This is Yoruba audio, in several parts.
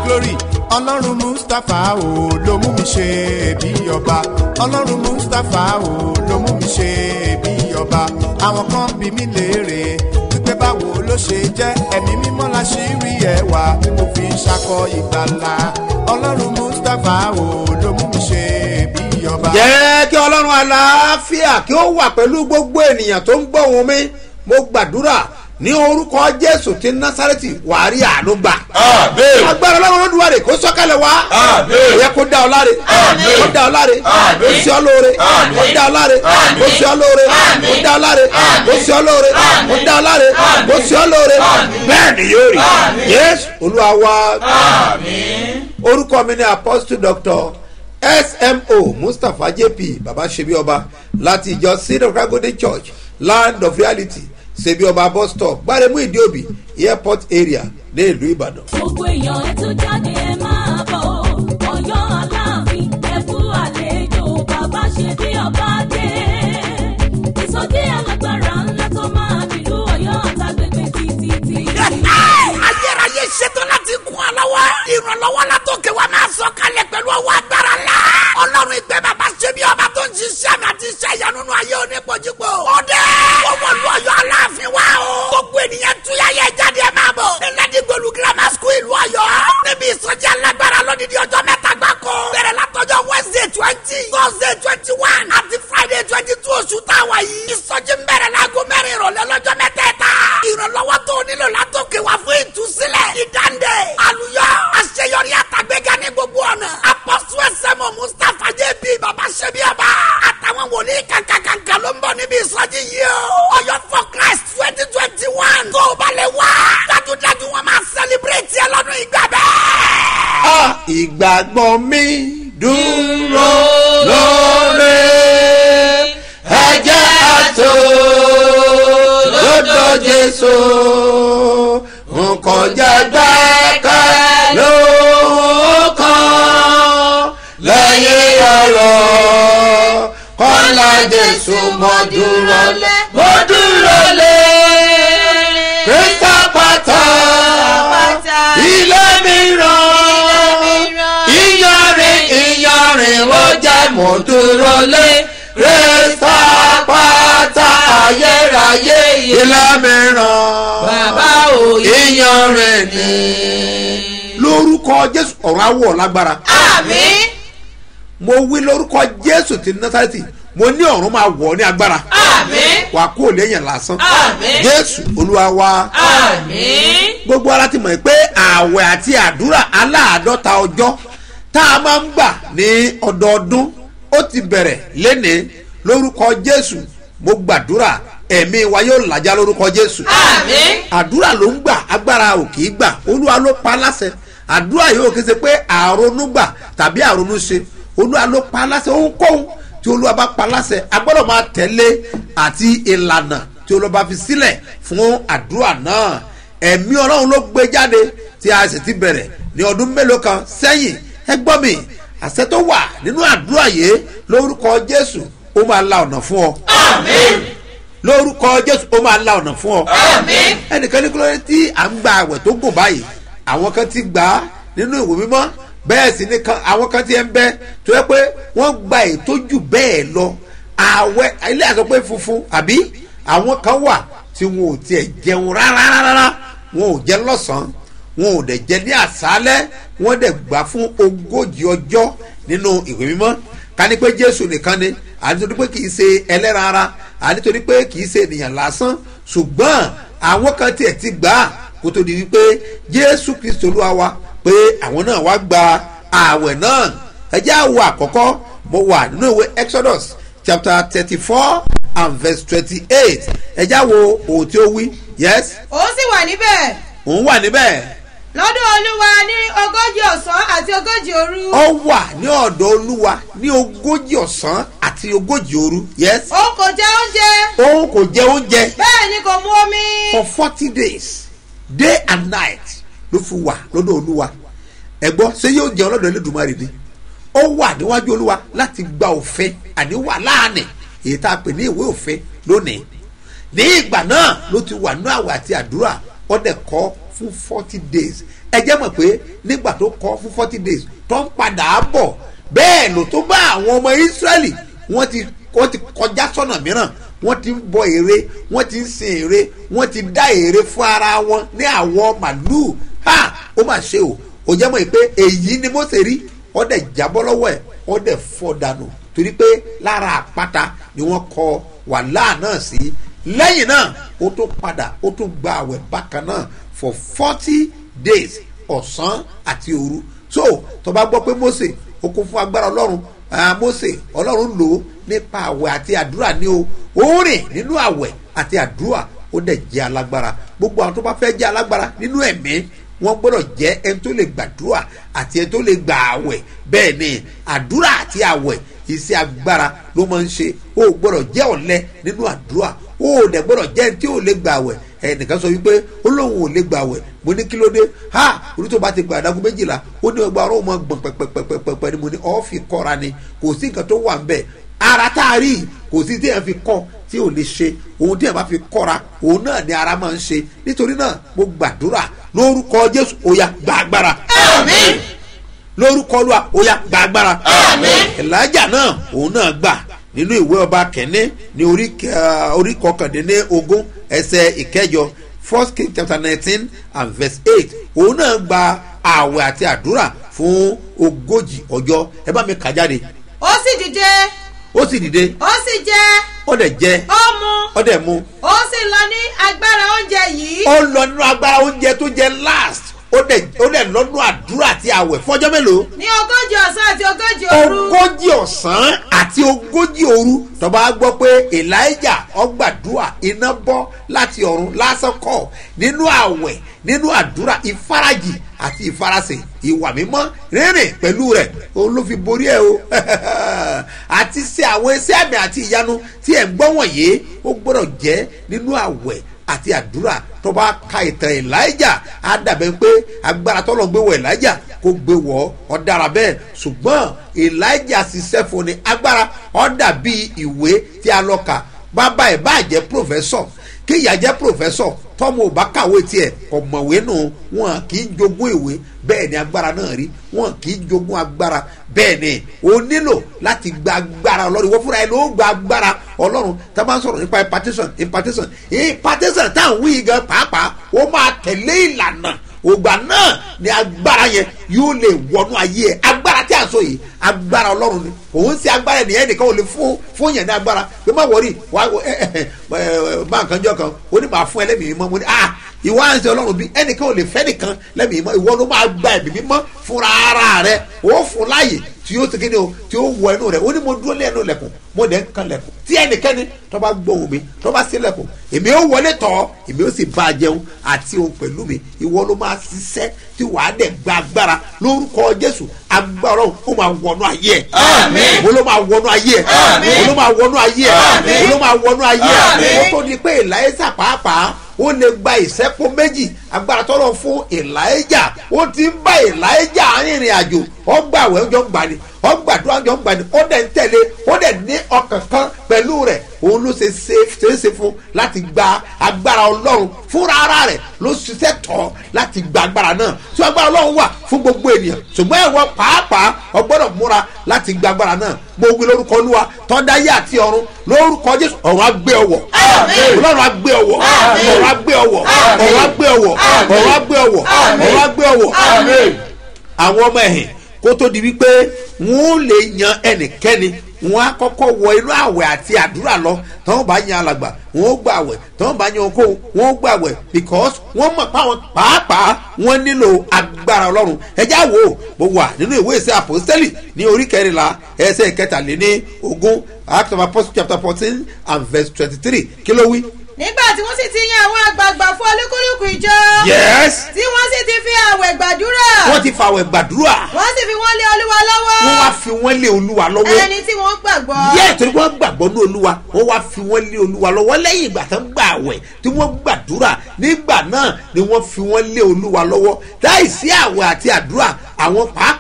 glory ọlọ́run mustapha o ló mú mi ṣe bí ọba ọlọ́run mustapha o ló mú mi ṣe bí ọba àwọn kan bí mi léèrè wípé báwo ló ṣe jẹ́ ẹ̀mí mímọ́ la ṣì rí ẹwà tí mo fi ń ṣakọ ìgbàlà ọlọ́run mustapha o ló mú mi ṣe bí ọba. jẹ́ kí ọlọ́run àlàáfíà kí ó wà pẹ̀lú gbogbo ènìyàn tó ń gbọ́ ohùn mi mo gbàdúrà ní orúkọ jésù ti násárẹ́tì wàá rí àánú gbà. àmín. agbára ọlọ́run Olódùmarè kó sọ̀kalẹ̀ wá. àmín. ó yẹ kó dá ọ láre. àmín. kó dá ọ láre. àmín. kó sí ọ lóore. àmín. kó dá ọ láre. àmín. kó sí ọ lóore. àmín. kó dá ọ láre. àmín. kó sí ọ lóore. àmín. kó dá ọ láre. àmín. kó sí ọ lóore. àmín. bẹ́ẹ̀ ni yóò rí. àmín. Jésù Olúwa wa. àmín. orúkọ mi ni apostle doctor smo mustapha jp baba ṣebíọba láti ìjọ seed of God Golden church land of reality ṣebíọba bus stop gbáremú ìdíòbí airport area ní ìlú ìbàdàn. gbogbo èèyàn ẹ tún jáde ẹ máa bọ̀ Ọ̀yọ́ Aláàfin ẹ kú àlejò bàbá Ṣebíọba dé ìsọjí alágbára ńlá tó máa dìlú Ọ̀yọ́ àtàgbègbè títí. ayérayé ṣetán láti kún ọ lọ́wọ́ ìrànlọ́wọ́ látòkè wa máa sọ kalẹ̀ pẹ̀lú ọwọ́ agbára ńlá ọlọ́run ìgbẹ́ bàbá Ṣebíọba tó ń ṣiṣẹ́ mi àti iṣẹ́ ìyanu nínú ayé onípojúpo ọdẹ ọmọ ìlú Ọ̀yọ́ Aláàfin wa o gbogbo ènìyàn túyáyé jáde ẹ máa bọ̀ ẹlẹ́dìgbòlù grammar school ìlú Ọ̀yọ́ níbi ìsọjí alágbára lódìdí ọjọ́ mẹ́ta gbáko bẹ̀rẹ̀ látọjọ́ Wednesday 20 Thursday 21 àti Friday 22 oṣù táwa yìí ìsọjí ń bẹ̀rẹ̀ láago mẹ́rin ìrọ̀lẹ́ lọ́jọ́ mẹ́tẹ̀ẹ̀ta ìrànlọ́wọ́ tó nílò látòkè wá fún ìtúsílẹ̀ ìdáǹdè àlùyọ àṣeyọrí àtàgbéga ní gbogbo ọ̀nà apọ́sù ẹsẹ̀mọ̀ Mustapha JB bàbá Ṣebíọba àtàwọn wòlíì kankankankan ló ń bọ̀ níbi ìsọjí yìí o Ọ̀yọ́ for Christ 2021 tó o bá lè wá dájúdájú wọn máa celebrate ẹ lọ́dún ìgbà bẹ́ẹ̀. ìgbàgbọ́ mi dúró lórí ẹ̀jẹ̀ àtò lọ́dọ̀ Jésù nǹkan jẹ́ gbẹ́kẹ̀ lóòkan lẹ́yìn ọ̀rọ̀ kọ́lá Jésù mo dúró lé Kristi pátá ilé mìíràn ìyanrìn ló jẹ́ mo dúró lé Kristi pátá ayérayé ilé mìíràn bàbá òye ìyanrìn ni. lórúkọ Jésù ọ̀rọ̀ awọ̀ lágbára. àmín. mo wí lórúkọ Jésù ti Násárẹ́tì mo ní ọ̀run máa wọ̀ ní agbára. àmín. wà á kó lẹ́yìn lásán. àmín. Jésù Olúwa wa. àmín. gbogbo ara ti mọ̀ pé ààwẹ̀ àti àdúrà aláàdọ́ta ọjọ́ tá a máa ń gbà ní ọdọọdún ó ti bẹ̀rẹ̀ lénìí lórúkọ Jésù mo gbàdúrà ẹ̀mí wa yóò làjà lórúkọ Jésù. àmín. àdúrà ló ń gbà agbára ò kì í gbà Olúwa ló pa láṣẹ àdúrà yóò kí n ṣe pé àrònú gbà tàbí àrònú ṣe Olúwa ló pa láṣẹ ohunkóhun tí Olúwa bá pa láṣẹ a gbọ́dọ̀ máa tẹ̀lé àti ìlànà tí Olúwa bá fi sílẹ̀ fún àdúrà náà ẹ̀mí Ọlọ́run ló gbé jáde tí a sì ti bẹ̀rẹ̀ ní ọdún mélòó kan sẹ́yìn ẹ gbọ́ mi àṣẹ tó wà nínú àdúrà yìí lórúkọ Jésù ó máa la ọ̀nà fún ọ. àmín. lórúkọ Jésù ó máa la ọ̀nà fún ọ. àmín. ẹnìkan ní kílódé tí à ń gba àwẹ̀ tó gùn báyìí àwọn kan ti gbà á nínú ìwé mímọ́ bẹ́ẹ̀ sì ni àwọn kan ti ń bẹ tó yẹ pé wọ́n gba ètò jù bẹ́ẹ̀ lọ àwẹ̀ ilé àsọ pé funfun àbí àwọn kan wà tí wọn ò tiẹ̀ jẹun rárá wọn ò jẹ lọ́sàn-án wọn ò dẹ̀ jẹ ní àṣálẹ́ wọ́n dẹ̀ gbà fún 40 ọjọ́ nínú ìwé mímọ́ ká ní pé Jésù nìkan ni àti torí pé kì í ṣe ẹlẹ́ran ara àti torí pé kì í ṣe ènìyàn lásán ṣùgbọ́n àwọn kan tiẹ̀ ti gbà á kó tó di wípé Jésù Kristi Olúwa wa pé àwọn náà wá gba ààwẹ̀ náà ẹjẹ́ àwọ̀ àkọ́kọ́ mo wà nínú ìwé Exodus chapter 34 and verse 28 ẹjẹ́ àwọ̀ òun tí ó wí yes. ó sì wà níbẹ̀. òun wà níbẹ̀. lọ́dọ̀ Olúwa ní 40 ọ̀sán àti 40 òru. ó wà ní ọ̀dọ̀ Olúwa ní 40 ọ̀sán àti 40 òru yes. òun kò jẹ oúnjẹ. òun kò jẹ oúnjẹ. bẹ́ẹ̀ ni kò mu omi. for 40 days day and night ló fi wà lọ́dọ̀ Olúwa ẹ̀gbọ́n ṣé yóò jẹun lọ́dọ̀ Elédùmarè ni ó wà níwájú Olúwa láti gba òfin àní wà láàánì èyí tá a pè ní ìwé òfin lónìí ní ìgbà náà ló ti wà ní àwẹ̀ àti àdúrà ó dẹ̀ kọ́ fún 40 days ẹ jẹ́ mọ̀ pé nígbà tó kọ́ fún 40 days tó ń padà bọ̀ bẹ́ẹ̀ ló tó bá àwọn ọmọ Ísírẹ́lì wọ́n ti kọjá sọ́nà mìíràn wọ́n ti ń bọ ère wọ́n ti ń sin ère wọ́n ti dá ère fún ara wọn ní àwọ̀ màlúù ó mà ṣe o ò jẹ́ mọ̀ pé èyí ni Mósè rí ó dẹ̀ jábọ́ lọ́wọ́ ẹ̀ ó dẹ̀ fọ́ dànù torí pé lára àpáta ni wọ́n kọ wàhálà náà sí lẹ́yìn náà ó tún padà ó tún gba àwẹ̀ bákan náà for 40 days ọ̀sán àti òru so tó bá gbọ́ pé Mósè ó kún fún agbára Ọlọ́run Mósè Ọlọ́run lò ó nípa àwẹ̀ àti àdúrà ní o ó rìn nínú àwẹ̀ àti àdúrà ó dẹ̀ jẹ́ alágbára gbogbo àwọn tó bá fẹ́ jẹ́ alágbára nínú ẹ̀mí wọ́n gbọ́dọ̀ jẹ́ ẹni tó lè gbàdúrà àti ẹni tó lè gbà àwẹ̀ bẹ́ẹ̀ ni àdúrà àti àwẹ̀ iṣẹ́ agbára ló máa ń ṣe ó gbọ́dọ̀ jẹ́ ọ̀lẹ nínú àdúrà ó dẹ̀ gbọ́dọ̀ jẹ́ ẹni tí ò lè gbà àwẹ̀ ẹnìkan sọ wípé ó lóun ò lè gbà àwẹ̀ mo ní kí ló dé orí tó bá ti gbà àdágún 12 ó ní ọgbà ọ̀rọ̀ ọmọ gbọ̀n pẹ̀pẹ̀pẹ̀pẹ̀ ni mo ní ọ́ọ̀fì kọ́ra ni kò sí nǹkan tó wà ń bẹ̀ ara tá a rí kò sí tí èèyàn fi kọ́ tí ò lè ṣe ohun tí èèyàn bá fi kọ́ra òun náà ni ara máa ń ṣe nítorí náà mo gbàdúrà lórúkọ Jésù ó yá gba agbára. Àmín. lórúkọ Olúwa ó yá gba agbára. Àmín. Èlíjà náà òun náà gbà nínú ìwé ọba kẹ́ni ní orí kọkàndínlógún ẹsẹ̀ ìkẹjọ 1 Kings chapter 19 and verse 8 òun náà gba ààwẹ̀ àti àdúrà fún 40 ọjọ́ ẹ bá mi kà jáde. ó sì dìde. ó sì dìde. ó sì jẹ. ó dẹ̀ jẹ. ó mu. ó dẹ̀ mu. ó sì lọ ní agbára oúnjẹ yìí. ó lọ nínú agbára oúnjẹ tó jẹ last ó dẹ̀ lọ́nú àdúrà àti àwẹ̀ fọ́jọ́ mélòó. ní 40 ọ̀sán àti 40 òru. 40 ọ̀sán àti 40 òru tó bá gbọ́ pé Èlíjà ó gbàdúrà iná bọ́ láti ọ̀run lásán kọ́ nínú àwẹ̀ nínú àdúrà ìfarajì àti ìfarasìn ìwà mímọ́ rírìn pẹ̀lú rẹ̀ òun ló fi borí ẹ̀ o àti ṣe àwọn iṣẹ́ àmì àti ìyanu tí ẹ̀ ń gbọ́ wọ̀nyí ó gbọ́dọ̀ jẹ́ nínú àwẹ̀ àti àdúrà tó bá ka ìtàn Èlíjà á dàbẹ̀ pé agbára tọ́lọ̀ gbé wọ Èlíjà kó gbé wọ ọ dára bẹ́ẹ̀ ṣùgbọ́n Èlíjà ṣiṣẹ́ fún ni agbára ọ dàbí ìwé tí a lọ kà bàbá ẹ̀ bá jẹ́ pòfẹ́sọ̀ kí ìyá jẹ́ pòfẹ́sọ̀ tọ́mọ ò bá kàwé tiẹ̀ ọ̀mọ̀wé nù wọn kì í jogún ìwé bẹ́ẹ̀ ni agbára náà rí wọn kì í jogún agbára bẹ́ẹ̀ ni o nílò láti gba agbára Ọlọ́run wọ́n fúnra ẹ̀ ló gba agbára Ọlọ́run tá a bá ń sọ̀rọ̀ nípa impartation tá à ń wí gan pàápàá ó máa tẹ̀lé ìlànà ògbà náà ni agbára yẹn yóò lè wọnú ayé ẹ agbára tí a sọ yìí agbára Ọlọ́run ni òun sí agbára ènìyàn nìkan ò lè fún yẹn ní agbára pé má wọrí bá nǹkan jọ kan ó ní máa fún ẹ lẹ́mìí mímọ́ mo ní ìwọ à ń ṣe Ọlọ́run bí ẹnìkan ò lè fẹ́ nìkan lẹ́mìí mímọ́ ìwọ ló máa gba ẹ̀mí mímọ́ fúnra ara rẹ ó fún láàyè tí yóò segin ni o tí yóò wọ ẹnu rẹ ó ní mo dúró lé ẹnu lẹ̀kùn mo dẹ̀ ń kan lẹ̀kùn tí ẹnikẹ́ni tó bá gbóhùn mi tó bá sí lẹ̀kùn èmi ó wọlé tọ̀ èmi ó sì bá a jẹun àti òun pẹ̀lú mi ìwọ ló máa ṣiṣẹ́ tí wàá dẹ̀ gba agbára lórúkọ Jésù agbára ó máa wọnú ayé ẹ̀ Àmín. ó ló máa wọnú ayé ẹ̀ Àmín. ó ló máa wọnú ayé ẹ̀ Àmín. ó ló máa wọnú ayé ẹ̀ Àmín. ó tó di pé Èlíjà pàápàá ó lè gba ìṣẹ́pọ̀ méjì agbára tọ́lọ̀ fún Èlíjà ó ti ń bá Èlíjà rìnrìn àjò ó gbààwẹ̀ ọjọ́ ń gbani ó gbàdúrà ọjọ́ ń gbani ó dẹ̀ ń tẹ̀lé ó dẹ̀ ní ọkàn kan pẹ̀lú rẹ̀ òun ló ṣe fún láti gba agbára Ọlọ́run fúnra ara rẹ̀ ló ṣiṣẹ́ tọ̀ láti gba agbára náà tí agbára Ọlọ́run wà fún gbogbo ènìyàn ṣùgbọ́n ìwọ pàápàá o gbọ́dọ̀ múra láti gba agbára náà mo wí lórúkọ Olúwa tó dá ayé àti ọ̀run lórúkọ Jésù ọ̀run á gbé ọwọ́ Ọlọ́run á gbé ọwọ́ ọ̀run á gbé ọwọ́ ọ̀run á gbé ọwọ́ ọ̀run á gbé ọwọ́ ọ̀run á gbé ọwọ́ àwọn ọmọ ẹ̀hìn kó tó di wípé wọ́n lè yan ẹnikẹ́ni wọ́n á kọ́kọ́ wọ inú àwẹ̀ àti àdúrà lọ tọ́wọ́n bá yan alàgbà wọ́n ó gbà àwẹ̀ tọ́wọ́n bá yan okó wọ́n ó gbà àwẹ̀ because wọ́n mọ̀ páwọn pàápàá wọ́n nílò agbára Ọlọ́run ẹjá wo bó wà nínú ìwé ìṣe àpòstélì ní orí 14 ẹsẹ̀ 23 Acts of Apostles chapter 14 and verse 23 kí ló wí. nígbà tí wọ́n sì ti yan àwọn àgbààgbà fún olúkúlùkù ìjọ. yes. tí wọ́n sì ti fi àwẹ̀ gbàdúrà. wọ́n ti fa àwẹ̀ gbàdúrà. wọ́n sì fi wọ́n lé olúwa lọ́wọ́. wọ́n wá fi wọ́n lé olúwa lọ́wọ́. ẹni tí wọ́n gbàgbọ́. yẹ́ torí wọ́n gbàgbọ́ ní olúwa wọ́n wá fi wọ́n lé olúwa lọ́wọ́ lẹ́yìn ìgbà tó ń gbà àwẹ̀ tí wọ́n gbàdúrà nígbà náà ni wọ́n fi wọ́n lé olúwa lọ́wọ́ láìsí àwẹ̀ àti àdúrà àwọn pàápàá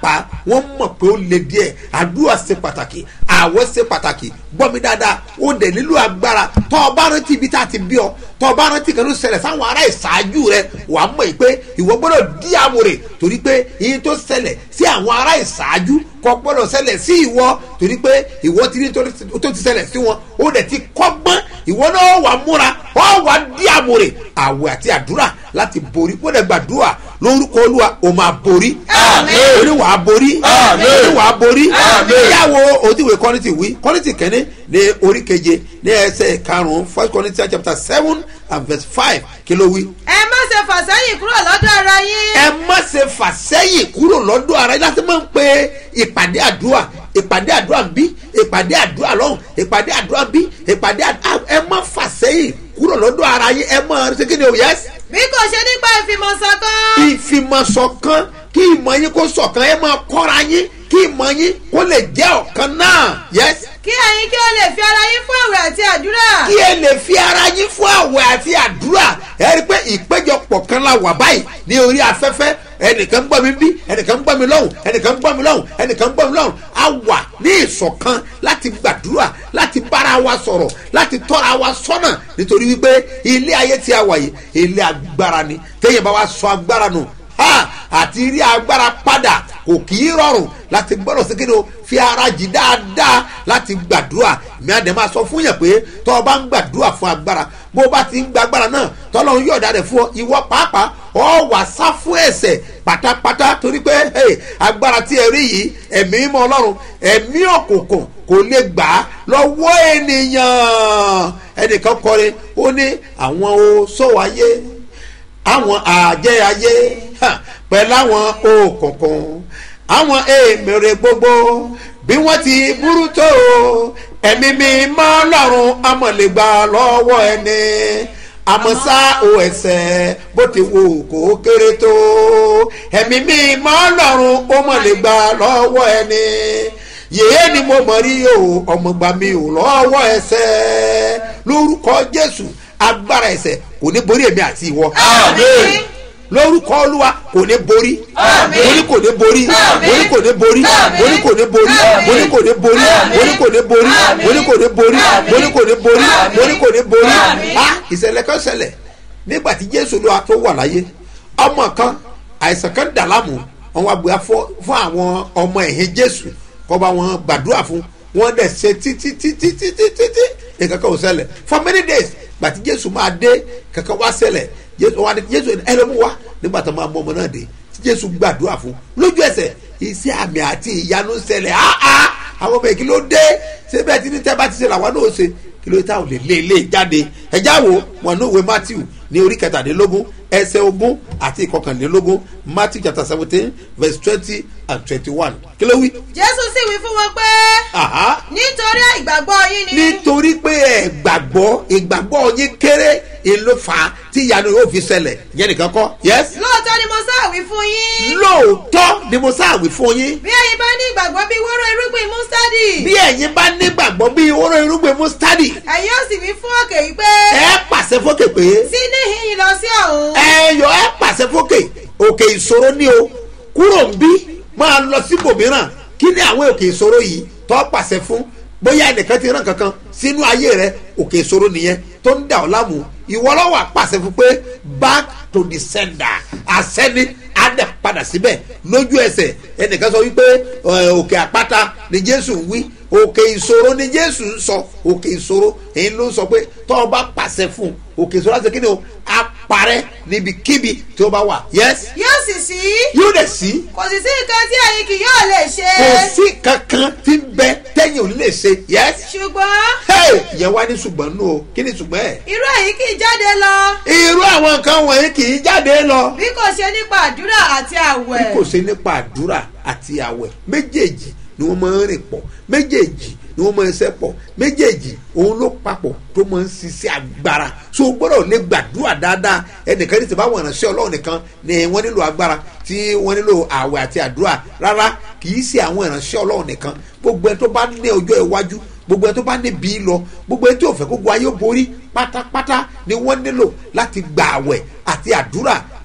wọ́n mọ̀ pé ó le díẹ̀ àdúrà ṣe pàtàkì àwẹ̀ ṣe pàtàkì gbọ́ mi dáadáa ó dẹ̀ nílò agbára tọ́ ọ bá rántí ibi tá a ti bí ọ tọ́ ọ bá rántí kan ló ṣẹlẹ̀ sáwọn ará ìṣáájú rẹ wà á mọ̀ pé ìwọ gbọ́dọ̀ dí àmúre torí pé iye tó ṣẹlẹ̀ sí àwọn ará ìṣáájú kò gbọ́dọ̀ ṣẹlẹ̀ sí ìwọ torí pé ìwọ ti ní tó ti ṣẹlẹ̀ sí wọn ó dẹ̀ ti kọ́gbọ́n ìwọ náà wà múra ọ wà dí àmúre àwẹ̀ àti àdúrà láti borí kó dẹ̀ gbàdúrà lórúkọ olúwa o máa borí oníwàá borí oníwàá borí yàwó òdiwèé kọ́nìtì wí kọ́nìtì kẹ́ni ní orí keje ní ẹsẹ̀ karùn-ún 1 Corinthians chapter 7 and verse 5 kí ló wí. ẹ má ṣe fà sẹ́yìn kúrò lọ́dọ̀ ara yín. ẹ má ṣe fà sẹ́yìn kúrò lọ́dọ̀ ara yín láti máa ń pe ìpàdé àdúrà ń bí ìpàdé àdúrà lọ́hùn ìpàdé àdúrà ń bí ìpàdé àdúrà ẹ má fà sẹ́yìn kúrò lọ́dọ̀ ara yín ẹ má ṣe kí ni o yẹs. bí kò ṣe nípa ìfìmọ̀ṣọ̀kan. ìfìmọ̀ṣọ̀kan kí ìmọ̀ yín kó ṣọ̀kan ẹ máa kọ́ra yín kí ìmọ̀ yín kó lè jẹ́ ọ̀kan náà yẹs. kí ẹ̀yin kí o lè fi ara yín fún àwẹ̀ àti àdúrà. kí ẹ lè fi ara yín fún àwẹ̀ àti àdúrà ẹ rí i pé ìpéjọpọ̀ kan la wà báyìí ní orí afẹ́fẹ́ ẹnìkan ń gbọ́ mi bí ẹnìkan ń gbọ́ mi lọ́hùn ẹnìkan ń gbọ́ mi lọ́hùn ẹnìkan ń gbọ́ mi lọ́hùn a wà ní ìṣọ̀kan láti gbàdúrà láti bára wa sọ̀rọ̀ láti tọ́ra wa sọ́nà nítorí wípé ilé ayé tí a wà yìí ilé agbára ni téèyàn bá wa sọ agbára nù àti rí agbára padà kò kì í rọrùn láti gbọ́dọ̀ sí kí ni o fi ara jì dáadáa láti gbàdúrà mi àdé máa sọ fún yẹn pé tọ́ ọ bá ń gbàdúrà fún agbára bó o bá ti ń gba agbára náà tọ́lọ́run yọ̀ọ̀dá rẹ̀ fún ọ ìwọ pàápàá ọ wà sá fún ẹ̀ṣẹ̀ pátápátá torí pé agbára tí ẹ rí yìí ẹ̀mí mímọ́ ọlọ́run ẹ̀mí òkùnkùn kò lè gbà á lọ́wọ́ ènìyàn ẹnìkan kọrin ó ní àwọn oṣó ayé àwọn àjẹ́ ayé pẹ̀lú àwọn òkùnkùn àwọn èmèrè gbogbo bí wọ́n ti burú tó ẹ̀mí mímọ́ ọlọ́run amọ̀lẹ́gbà lọ́wọ́ ẹni àmọ́sá o ẹ̀ṣẹ̀ bó ti wù kó kéré tó ẹ̀mí mímọ́ ọlọ́run ó mọ̀lẹ́gbà lọ́wọ́ ẹni yèé ni mo mọ̀ rí o ọmọgbà mi ò lọ́wọ́ ẹ̀ṣẹ̀ lórúkọ Jésù agbára ẹ̀ṣẹ̀ kò ní borí èmi àti ìwọ. Àmín. Lórúkọ Olúwa kò ní borí. Àmín. Borí kò ní borí. Borí kò ní borí. Borí kò ní borí. Borí kò ní borí. Borí kò ní borí. Borí kò ní borí. Borí kò ní borí. Borí kò ní borí. Ìṣẹ̀lẹ̀ kan ṣẹlẹ̀ nígbà tí Jésù Olúwa tó wà láyé ọmọ kan àìsàn kan dà láàmú wọn wá gbé fún àwọn ọmọ ẹ̀yìn Jésù kó bá wọn gbàdúrà fún wọn dẹ̀ ṣe títí nǹkan kan ò ṣẹlẹ̀ for many days gbàtí Jésù máa dé kankan wá ṣẹlẹ̀ Jésù ẹlẹ́mú wá nígbà tó máa mọ ọmọ náà dé tí Jésù gbàdúrà fún lójú ẹsẹ̀ iṣẹ́ àmì àti ìyanu ṣẹlẹ̀ àwọn ọmọ ìkìlọ̀ dé ṣé bẹ́ẹ̀ tí ní tẹ́ bá ti ṣe làwọn náà ṣe kí ló táwọn lè lé jáde ẹjá wo wọn ní òwe Matthew ní orí kẹtàdínlógún ẹsẹ̀ ogún àti ìkọkànlélógún Matthew chapter 17 verse 20 and 21 kí ló wí. Jésù sì wí fún wọn pé nítorí ìgbàgbọ́ yín ni. nítorí pé ìgbàgbọ́ yín kéré ìlú fà tí ìyanu yóò fi ṣẹlẹ̀ yẹn nìkan kọ́. yes. lóòótọ́ ni mo sáàwí fún yín. lóòótọ́ ni mo sáàwí fún yín. bí ẹ̀yin bá ní ìgbàgbọ́ bí wóró irúgbìn mustadi. bí ẹ̀yin bá ní ìgbàgbọ́ bí wóró irúgbìn mustadi. ẹ̀yin ó sì wí fún òkè yìí pé. ẹ pàṣẹ fókè pé. sí níhìn lọ sí ọ̀hún. ẹ pàṣẹ fókè òkè ìṣòro ní o kúrò ń bí máa lọ síbòmíràn kí ni àwọn òkè ìṣòro yìí tó pàṣẹ fún bóyá ẹnìkan ti rán kankan sínú ayé rẹ òkè ìṣòro nìyẹn tó ń dà ọ́ láàmú ìwọ lọ́wọ́ àpàṣẹ fún pé back to the sender àṣẹni adẹ padà síbẹ̀ lójú ẹsẹ̀ ẹnìkan sọ wípé òkè àpáta ni Jésù ń wí òkè ìṣòro ni Jésù ń sọ òkè ìṣòro èyí ló ń sọ pé tó o bá pàṣẹ fún òkè ìṣòro àti kíni o á parẹ́ níbikíbi tí ó bá wà. yes. yóò sì sí. yóò dẹ̀ sí. kò sì sí nǹkan tí ẹ̀yin kì yóò lè ṣe. kò sí kankan tí ń bẹ tẹ́yìn ò ní lè ṣe. yes. ṣùgbọ́n. ìyẹn wá ní ṣùgbọ́n nù o kí ni ṣùgbọ́n ẹ̀. irú èyí kì í jáde lọ. irú àwọn nǹkan wọ̀nyí kì í jáde lọ. bí kò ṣe nípa àdúrà àti àwẹ̀. bí kò ṣe nípa àdúrà àti àwẹ̀ méjèèjì ni wọ́n máa ń rìn pọ̀ méjèèjì ni wọ́n máa ń ṣe pọ̀ méjèèjì òun ló papọ̀ tó máa ń ṣiṣẹ́ agbára so gbọ́dọ̀ lè gbàdúrà dáadáa ẹnìkan ní ti bá wọn ìránṣẹ́ Ọlọ́run nìkan ni wọ́n nílò agbára tí wọ́n nílò àwẹ̀ àti àdúrà rárá kì í ṣe àwọn ìránṣẹ́ Ọlọ́run nìkan gbogbo ẹ tó bá ní ọjọ́ iwájú gbogbo ẹ tó bá ní bí lọ gbogbo ẹ tí ò fẹ́ gbogbo ayé borí pátápátá ni wọ́n nílò láti gba àwẹ̀ àti àdúrà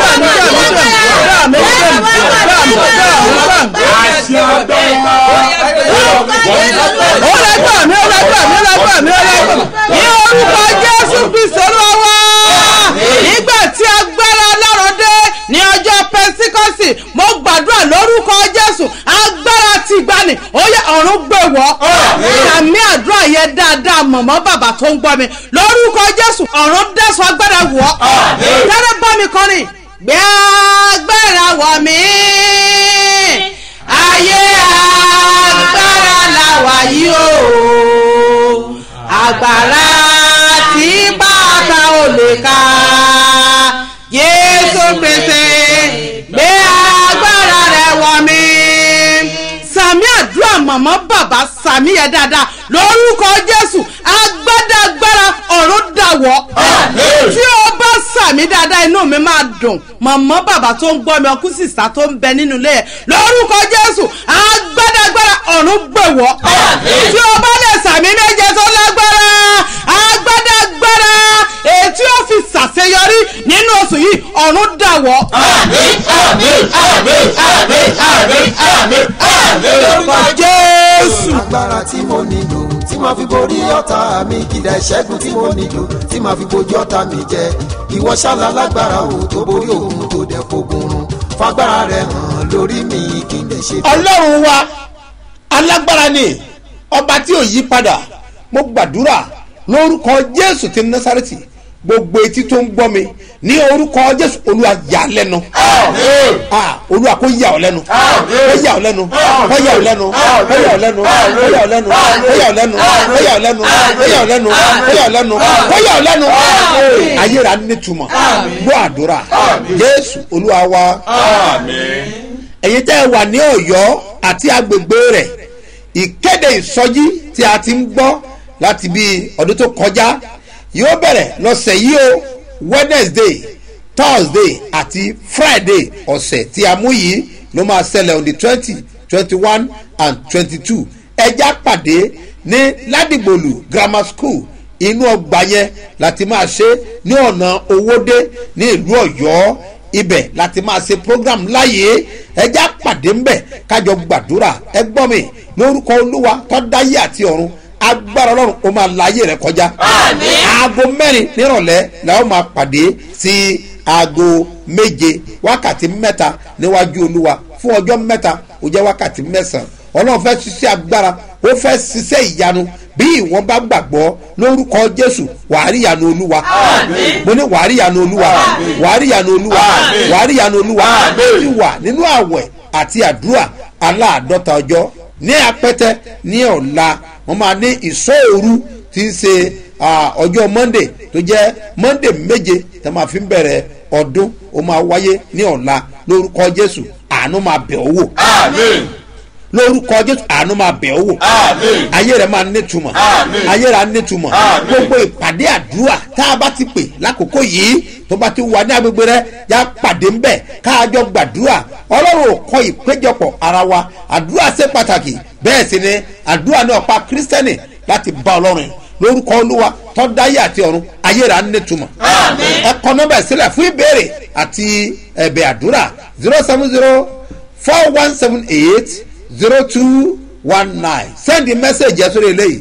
ní orúkọ Jésù Kristi Olúwa wa. Nígbà tí agbára Ọlọ́run dé ní ọjọ́ Pẹ́ńtíkọ́sì, mo gbàdúrà lórúkọ Jésù, agbára ti gbani ó yẹ ọ̀run gbé wọ̀. Àmì àdúrà yẹn dáadáa mọ̀mọ́ bàbá tó ń gbọ́ mi lórúkọ Jésù, ọ̀run dẹ́sọ̀ agbára wọ̀. Tẹ́lẹ̀ bọ́ mi kọrin gbé agbára wọ̀ mí, ayé agbára la wà yìí o, agbára tí bàbá ò lè ká. gbèsè gbé agbára rẹ̀ wọ̀ mí. sàmì àdúrà màmá bàbá sàmì yẹn dáadáa lórúkọ jésù agbádágbára ọ̀run dàwọ̀. tí o bá sàmì dáadáa inú mi máa dùn. màmá bàbá tó ń gbọ́ mi ọkú sísá tó ń bẹ nínú ilé yẹn lórúkọ jésù agbádágbára ọ̀run gbèwọ̀. tí o bá lè sàmì méje tó lágbára agbádágbára ètí ó fi ṣàṣeyọrí nínú oṣù yìí ọ̀run dàwọ̀. lórúkọ jésù. agbára tí mo nílò tí màá fi borí ọ̀tá mi kìdá ìṣẹ́gun tí mo nílò tí màá fi bojú ọ̀tá mi jẹ ìwọ ṣálá lágbára o tó borí òun tó dẹ̀ fogun run fagbára rẹ̀ hàn lórí mi kí n lè ṣe. ọlọ́run wa alágbára ni ọba tí ò yí padà mo gbàdúrà lórúkọ jésù ti násárẹ́tì gbogbo etí tó ń gbọ́ mi ní orúkọ jésù olúwa yà lẹ́nu olúwa kó yà ọ́ lẹ́nu kó yà ọ́ lẹ́nu kó yà ọ́ lẹ́nu kó yà ọ́ lẹ́nu kó yà ọ́ lẹ́nu kó yà ọ́ lẹ́nu kó yà ọ́ lẹ́nu kó yà ọ́ lẹ́nu kó yà ọ́ lẹ́nu kó yà ọ́ lẹ́nu ayé rà nítumọ̀ gbọ́ àdúrà jésù olúwa wa ẹ̀yin tẹ́ ẹ wà ní ọ̀yọ́ àti agbègbè rẹ̀ ìkéde ìsọjí tí a ti ń gbọ́ láti bí ọdún tó kọjá yóò bẹ̀rẹ̀ lọ́sẹ̀ yìí o wednesday thursday àti friday ọ̀sẹ̀ tí a mú yìí ló máa ṣẹlẹ̀ on the 20, 21 and 22 ẹja pàdé ní ládìgbòlù grammar school inú ọgbà yẹn láti máa ṣe ní ọ̀nà owódé ní ìlú ọ̀yọ́ ibẹ̀ láti máa ṣe program láàyè ẹja pàdé ńbẹ̀ kájọ gbàdúrà ẹ gbọ́ mi lórúkọ olúwa tó dáyé àti ọ̀run agbára ọlọ́run ó máa láyé rẹ kọjá aago mẹ́rin nírọ̀lẹ́ làwọn máa pàdé sí aago méje wákàtí mẹ́ta níwájú olúwa fún ọjọ́ mẹ́ta ó jẹ́ wákàtí mẹ́sàn-án ọlọ́run fẹ́ ṣiṣẹ́ agbára ó fẹ́ ṣiṣẹ́ ìyanu bí ìwọ́n bá gbàgbọ́ lórúkọ jésù wàá rí ìyanu olúwa mo ní wàá rí ìyanu olúwa wàá rí ìyanu olúwa wàá rí ìyanu olúwa ti wà nínú àwẹ̀ àti àdúrà aláàdọ́ta ọjọ́ ní apẹ́tẹ́ ní ọ̀la wọ́n máa ní ìṣòru tí ń ṣe ọjọ́ monday tó jẹ́ monday méje tí a máa fi ń bẹ̀rẹ̀ ọdún ó máa wáyé ní ọ̀la lórúkọ jésù àánú máa bẹ̀ ọ́ wò lórúkọ jésù àánú máa bẹ̀ ọ́ wò ayé rẹ̀ máa nítumọ̀ ayé rẹ̀ á nítumọ̀ gbogbo ìpàdé àdúrà tá a bá ti pè lákòókò yìí tó bá ti wà ní agbègbè rẹ̀ yá pàdé ńbẹ̀ káàjọ gbàdúrà ọlọ́run ò kọ ìpéjọpọ̀ ara wa àdúrà ṣe pàtàkì bẹ́ẹ̀ sì ni àdúrà náà pa kírísítẹ́nì láti bá ọlọ́run lórúkọ olúwa tó dáyé àti ọ̀run ayé rẹ̀ á nítumọ̀ ẹ kọ nọ́mbà sílẹ̀ fún ìbéèrè àti ẹ̀bẹ̀ àdúrà 07041780219 send the message yẹn sórí eléyìí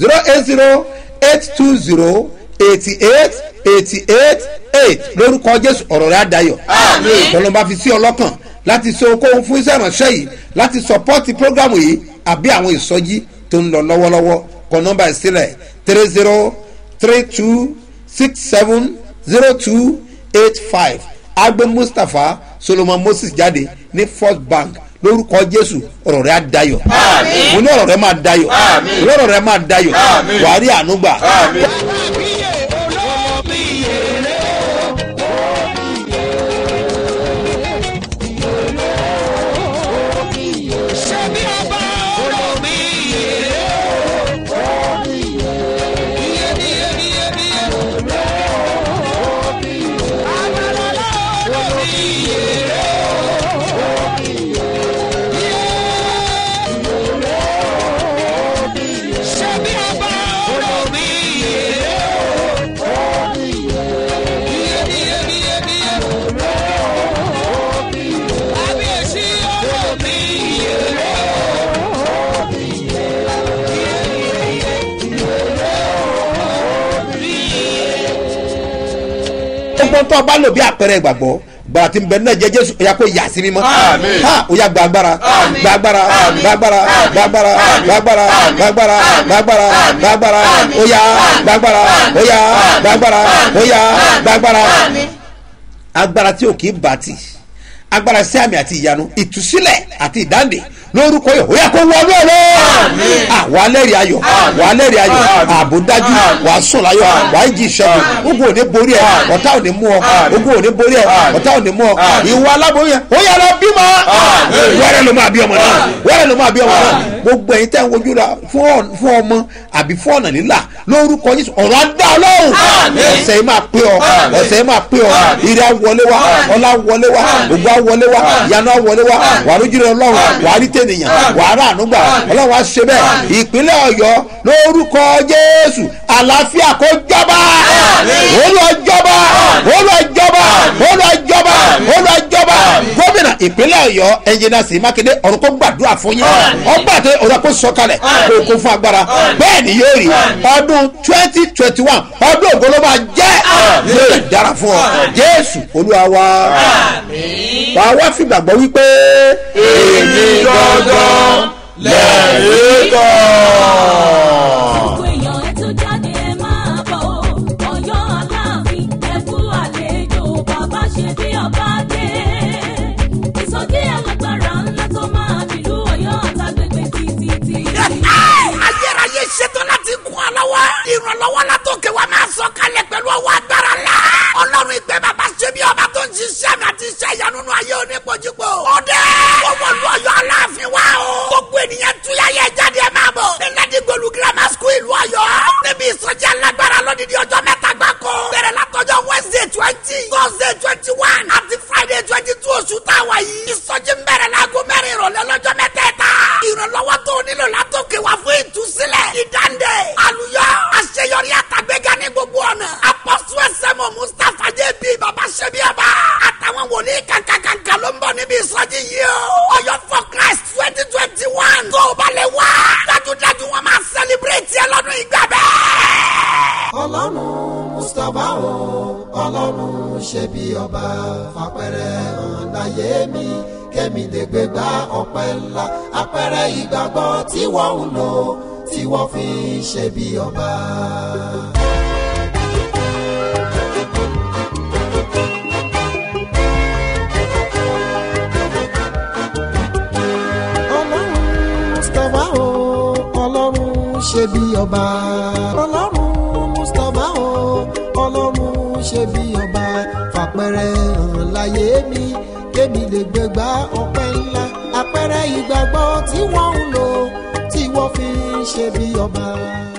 08082088888 lórúkọ jésù ọ̀rọ̀ rẹ̀ á dayọ̀ tọ́lọ́mọba fi sí ọlọ́kàn láti so okòwò fún iṣẹ́ ìránṣẹ́ yìí láti sọpọ́tì prógrámù yìí àbí àwọn ìsọjí tó ń lọ lọ́wọ́lọ́wọ́ kọ nọ́mbà ìsílẹ̀ 3032670285 agbe mustapha solomon moses jáde ní first bank lórúkọ jésù ọ̀rọ̀ rẹ̀ á dayọ̀ mo ní ọ̀rọ̀ rẹ̀ máa dayọ̀ ọ̀rọ̀ rẹ̀ máa dayọ̀ wàá rí àánú gbà. tó bá lò bí àpẹẹrẹ ìgbàgbọ́ gbàrà tí ń bẹ náà jẹ jésù ó yá kó yà sí mímọ́ ha ó yá gbàgbára gbàgbára gbàgbára gbàgbára gbàgbára gbàgbára gbàgbára gbàgbára ó yá gbàgbára ó yá gbàgbára ó yá gbàgbára. agbára tí ò kì í bàtì agbára sí àmì àti ìyanu ìtúsílẹ̀ àti ìdáǹdè lórúkọ yìí ó yẹ kó wọnú ẹ lọ. wà á lẹ́rìí ayọ̀ wà á lẹ́rìí ayọ̀ ààbò dájú wà á sùn láyọ̀ wà á jí ìṣẹ́gun ogun ò ní borí ẹ ọ̀tá ò ní mú ọ ogun ò ní borí ẹ ọ̀tá ò ní mú ọ ìwọ aláboyún yẹn ó yẹ lọ bímọ wẹ́rẹ́ ló máa bí ọmọ náà wẹ́rẹ́ ló máa bí ọmọ náà gbogbo ẹ̀yin tẹ́ ń wojú ra fún ọmọ àbí fún ọ̀nà lílà lórúkọ Jésù ọ̀rọ̀ adá ọlọ́run ọ̀sẹ̀ yìí máa pé ọ ọ̀sẹ̀ yìí máa pé ọ ire wọlé wa ọlá wọlé wa ògbó wọlé wa ìyanu wọlé wa wà lójú rẹ ọlọ́run wà rí tènìyàn wà rà ànúgbà ọlọ́run á ṣe bẹ́ẹ̀ ìpínlẹ̀ Ọ̀yọ́ lórúkọ Jésù àlàáfíà kó jọba olùjọba olùjọba olùjọba olùjọba gómìnà ìpínlẹ̀ Ọ̀yọ́ ẹnjìnà sí Mákindé ọ̀run kó gbàdúrà fún yín ọgbà tó ọ̀rọ̀ kó sọ̀kalẹ̀ kó kó fún agbára bẹ́ẹ̀ ni yóò rí ọdún 2021 ọdún ògo ló máa jẹ́ yóò dára fún ọ Jésù Olúwa wa wàá wá fìgbàgbọ́ wípé èmi gangan lẹ́rìí kan. gbogbo èèyàn ẹ tún jáde ẹ máa bọ̀ ọ́ Ọ̀yọ́ Aláàfin ẹ kú àlejò bàbá ṣe bí ọba dé ìsọjí alágbára ńlá tó máa dìlú Ọ̀yọ́ àtàgbègbè títí. ayérayé ṣetán láti kún ọ lọ́wọ́ ìrànlọ́wọ́ látòkè wa máa sọ kalẹ̀ pẹ̀lú ọwọ́ agbára ńlá ọlọ́run ìgbẹ́ bàbá ṣe bí ọba tó ń ṣiṣẹ́ mi àti iṣẹ́ ìyanu nínú ayé onípojúpo ọdẹ ọwọ́ lu Ọ̀yọ́ Aláàfin wa o gbogbo ènìyàn túyáyé jáde ẹ máa bọ̀ nílẹ̀dígbòlù grammar school ìlú Ọ̀yọ́ níbi ìsọjí alágbára lọ́dídí ọjọ́ mẹ́ta gbáko bẹ̀rẹ̀ látọjọ́ Wednesday 20 Thursday 21 àti Friday 22 oṣù táwa yìí ìsọjí ń bẹ̀rẹ̀ láago mẹ́rin ìrọ̀lẹ́ lọ́jọ́ mẹ́tẹ̀ẹ̀ta ìrànlọ́wọ́ tó nílò látòkè wá fún ìtúsílẹ̀ ìdáǹdè àlùyọ àṣeyọrí àtàgbéga ní gbogbo ọ̀nà apọ́sù ẹsẹ̀mọ̀ Mustapha JB bàbá ṣẹbi ọba àtàwọn wòlíì kankankankan ló ń bọ̀ níbi ìsọjí yìí o Ọ̀yọ́ for Christ 2021 tó o bá lè wá dájúdájú wọn máa celebrate ẹ lọ́dún ìgbà bẹ́ẹ̀. ọlọ́run Mustapha o ọlọ́run ṣe bí ọba fapẹ̀rẹ̀ hàn láyé mi kémi lè gbégbá ọpẹ́ ńlá àpẹẹrẹ ìgbàgbọ́ tí wọ́n ń lò tí wọ́n fi ṣe bí ọba. ọlọ́run Mustapha o ọlọ́run ṣe bí ọba ọlọ́run Mustapha o ọlọ́run ṣe bí ọba fàpẹrẹ hàn láyé mi kémi lè gbégbá ọpẹ́ ńlá àpẹẹrẹ ìgbàgbọ́ tí wọ́n ń lò tí wọ́n fi ṣe bí ọba.